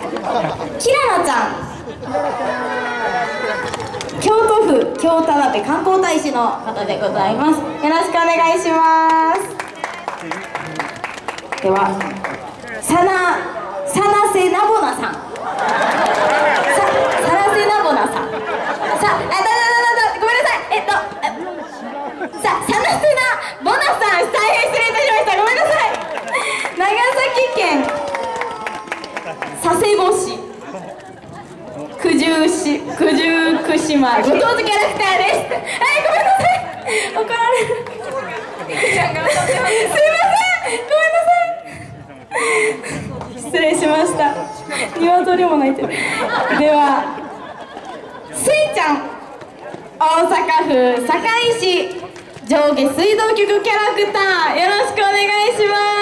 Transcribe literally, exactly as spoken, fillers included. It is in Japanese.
キララちゃん、京都府京田辺観光大使の方でございます。よろしくお願いします。ではサナサナセナボナさん、さサナセナボナさん、さあ、だだだだだ、ごめんなさい、えっとさサナセナボナさん、大変失礼いたしました。ごめんなさい。長崎県佐世保市九十市九十九島ご当地キャラクターです。はい、ごめんなさい、怒られる。すいません、ごめんなさい、失礼しました。鶏も泣いてる。ではスイちゃん、大阪府堺市上下水道局キャラクター、よろしくお願いします。